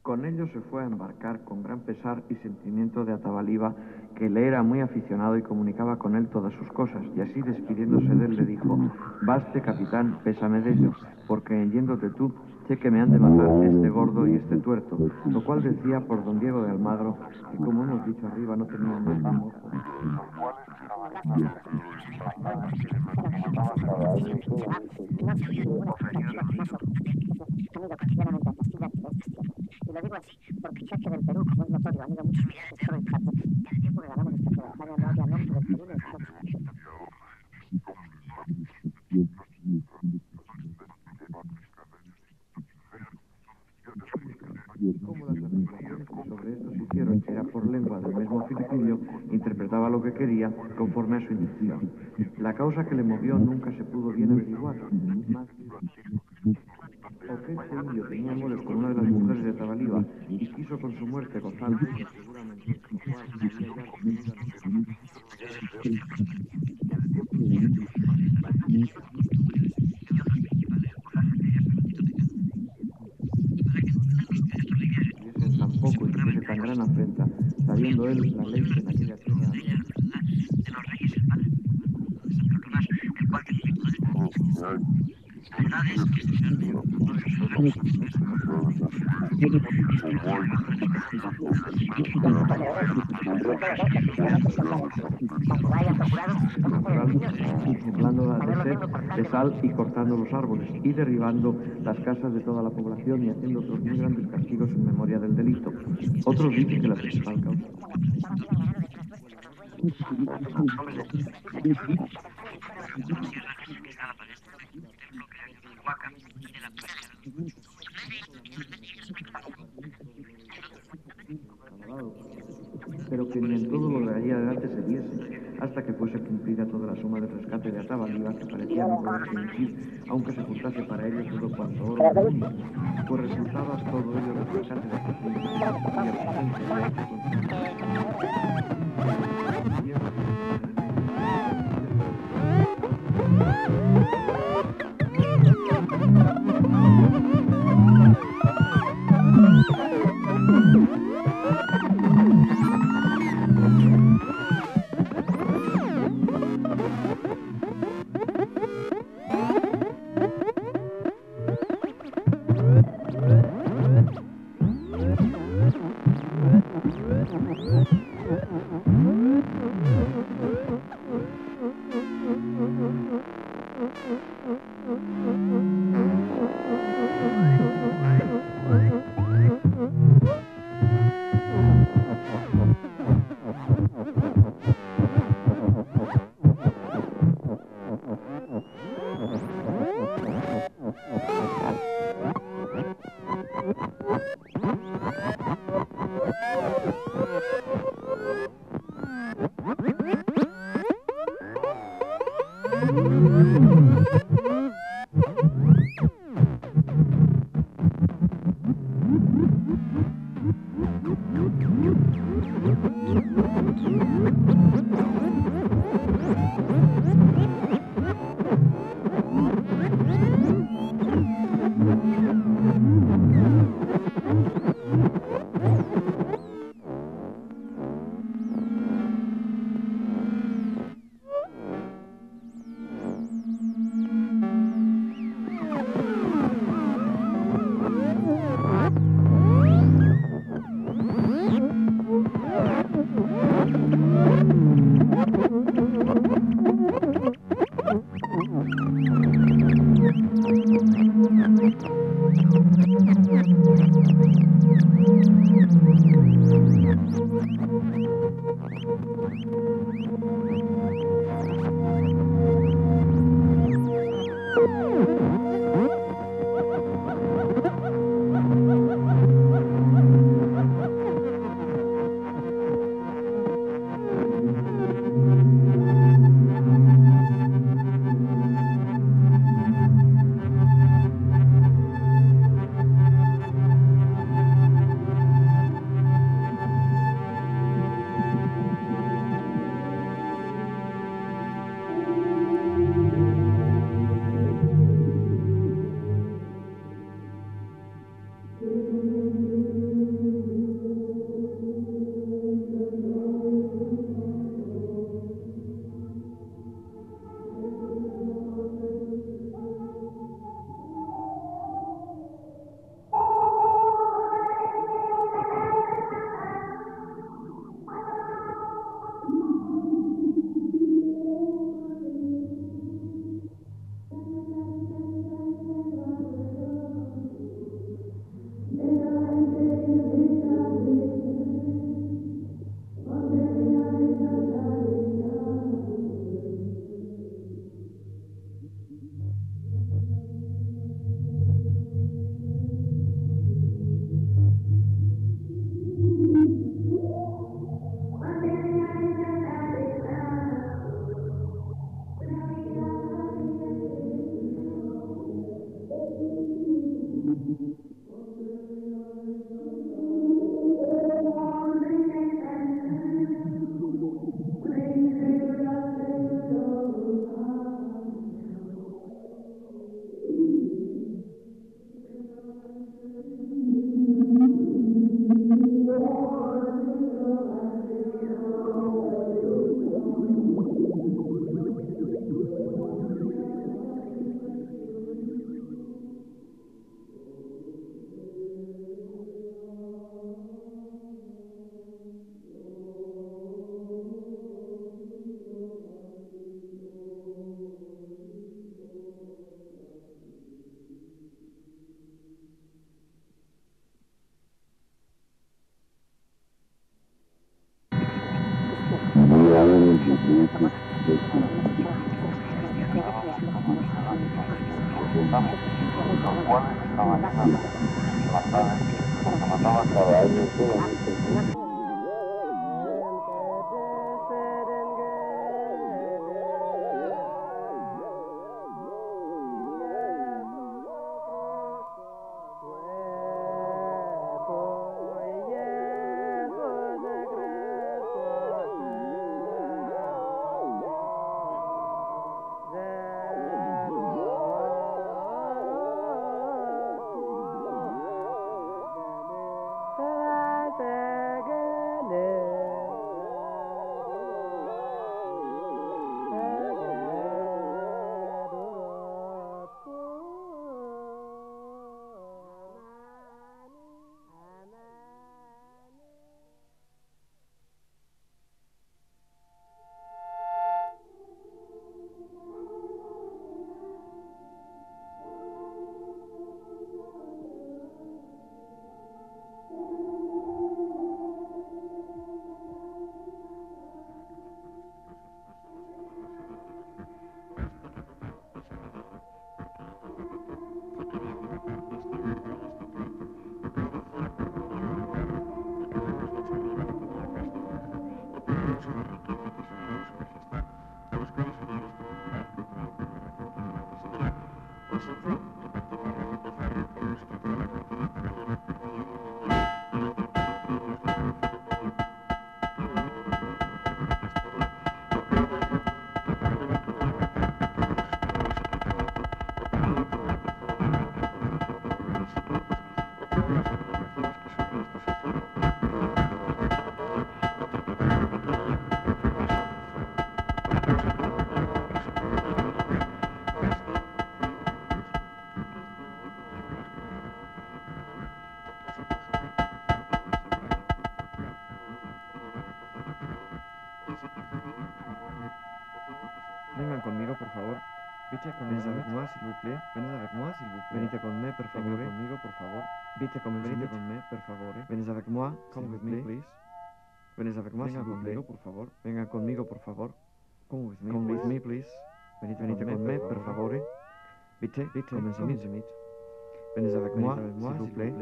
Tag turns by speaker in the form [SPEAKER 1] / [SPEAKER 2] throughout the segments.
[SPEAKER 1] Con ello se fue a embarcar con gran pesar y sentimiento de Atabaliba, que le era muy aficionado y comunicaba con él todas sus cosas, y así despidiéndose de él le dijo: «Baste, capitán, pésame de ello, porque yéndote tú, sé que me han de matar este gordo y este tuerto», lo cual decía por don Diego de Almagro, que como hemos dicho arriba no tenía más amo.
[SPEAKER 2] Y lo digo así porque el cheque del Perú, como es notorio, han ido muchos millares de euros en el tiempo que ganamos desde que España no había nombre del Perú.
[SPEAKER 1] Como las averiguaciones que sobre esto se hicieron era por lengua del mismo Filipillo, interpretaba lo que quería conforme a su intención. La causa que le movió nunca se pudo bien averiguar. O que este indio tenía amores con una de las mujeres de Atabaliba y quiso con su muerte gozar de ella, seguramente, lo cual había ya conseguido. Tampoco y tuviese tan gran afrenta, sabiendo él la ley que en aquella tierra había.
[SPEAKER 2] De los reyes el padre Santo Tomás, el cual tiene la verdad es que
[SPEAKER 1] Nublándolas de sal y cortando los árboles y derribando las casas de toda la población y haciendo otros muy grandes castigos en memoria del delito. Otros dicen que la principal causa. Pero que ni en todo lo de allí adelante se diese, hasta que fuese cumplida toda la suma del rescate de Atabaliba, que parecía no poderse emitir, aunque se juntase para ello todo cuanto oro del mundo, pues resultaba todo ello del rescate de Atabaliba, Vengan conmigo, por favor. Vite con venez avec moi, s'il vous plaît. Venez avec moi, s'il vous plaît. Venite con me, per favore. Venite conmigo, por favor. Vite con me, per favore. Venez avec moi, come with me, please. Venez avec moi, s'il vous plaît. Por favor. Vengan conmigo, por favor. Come with me, please. Venite con me, per favore. Vite, come with me. Venez avec moi, s'il vous plaît.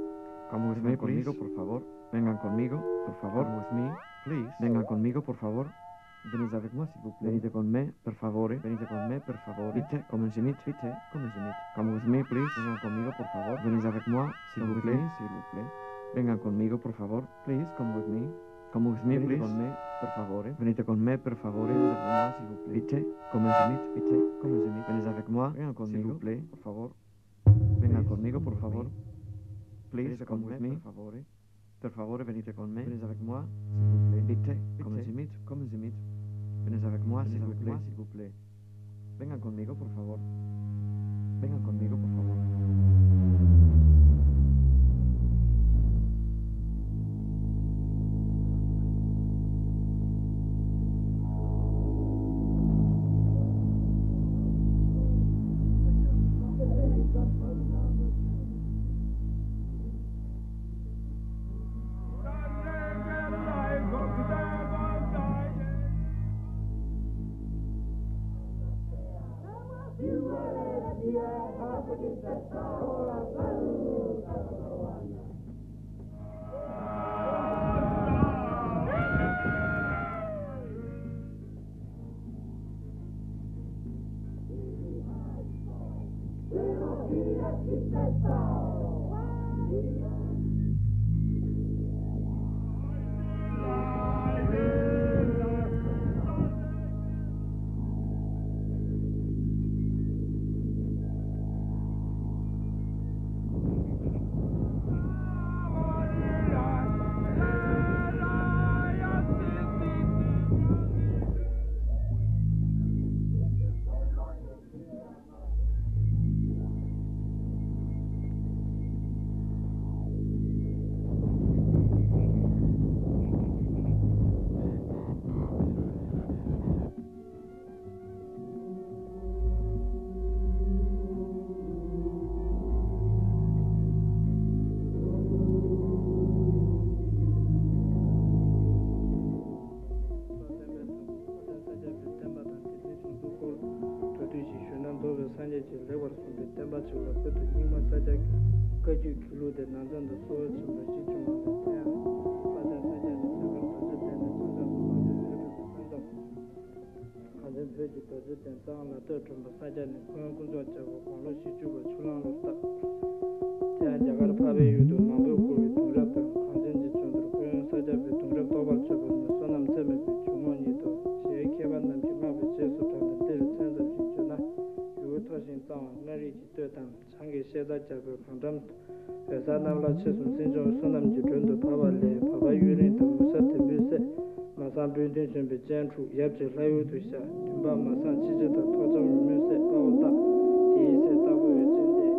[SPEAKER 1] Come with me, please. Conmigo, por favor. Vengan conmigo, por favor. Come with me, please. Vengan conmigo, por favor. Venez avec moi, s'il vous plaît. Venite con me, per favore. Venite con me, per favore. Vite, come with me. Vite, come with me. Come with me, please. Vengan conmigo, por favor. Venez avec moi, s'il vous plaît. S'il vous plaît. Vengan conmigo, por favor. Please, come with me. Come with me, please. Venite con me, per favore. Venite con me, per favore. Venez avec moi, s'il vous plaît. Vite, come with me. Vite, come with me. Venez avec moi, vengan conmigo, s'il vous plaît, por favor. Vengan conmigo, por favor. Please, come with me. Per favore, venite con me. Venez avec moi, s'il vous plaît. Vite, come with me. Come with me. Venez avec moi, s'il vous plaît. Vengan conmigo, por favor. Vengan conmigo, por favor.
[SPEAKER 3] Chesum Sinjong Sunam Jitrundu Pavale, Pava Yurin, Musa Tembuse, Masan Bundin Jumbi Jentru, Yabji Layu Dusha, Tumba Masan Chijita, Tojam Muse, Pavata, Tise Tabu Jinde.